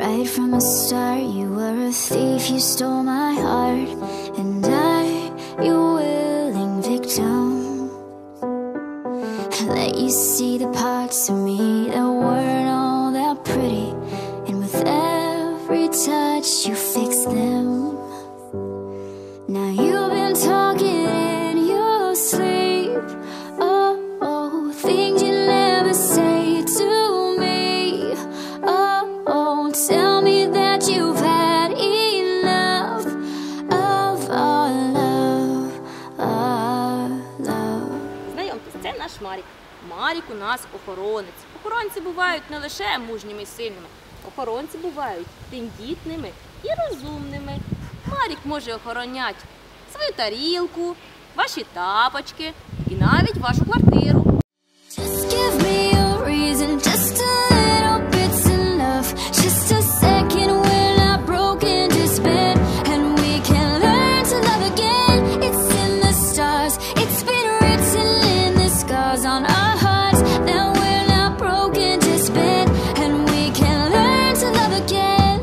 Right from the start, you were a thief, you stole my heart, and I, your willing victim. I let you see the parts of me that weren't all that pretty, and with every touch you fixed them. Now you've been talking in your sleep, oh, things you never say to me. Oh, tell me that you've had enough of our love, our love. Знайомтесь, це наш Марік. Марік у нас охоронець. Охоронці бувають не лише мужніми і сильними. Охоронці бувають тендітними і розумними. Марік може охороняти свою тарілку, ваші тапочки і навіть вашу квартиру. Just give me a reason, just a little bit's enough. Just a second, we're not broken, just bend, and we can learn to love again. It's in the stars, it's been written in the scars on our hearts that we're not broken, just bend, and we can learn to love again.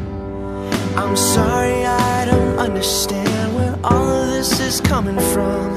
I'm sorry, I don't understand where all of this is coming from.